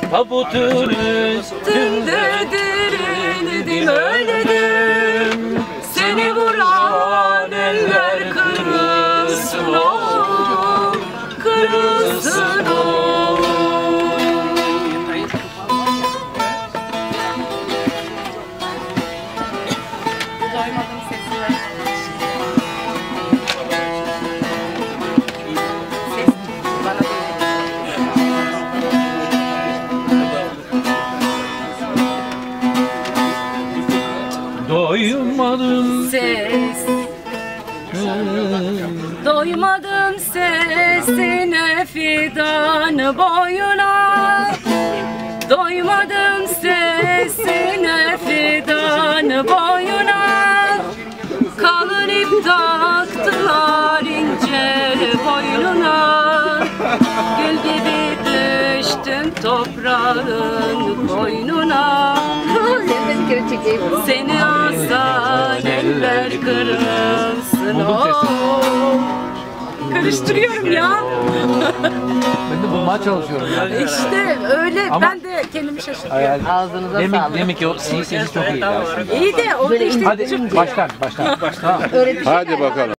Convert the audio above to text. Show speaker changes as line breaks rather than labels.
tabutun üstünde dirildim, öledim. Seni vuran eller kırılsın o, kırılsın o. Doymadım
Ses, doymadım sesine fidan boyuna. Doymadım sesine fidan boyuna. Kalın ip taktılar ince boynuna. Gül gibi düştüm toprağın koynuna. Seni asan eller kırılsın o. Karıştırıyorum ya.
Ben de bulmaya çalışıyorum yani.
İşte öyle.
Ama
ben de kendimi şaşırtıyorum.
Ağzınıza sağlık.
Demek ki o sesi çok iyi.
İyi de o da işte
Hadi baştan. Tamam.
Öyle bir şey
Hadi bakalım.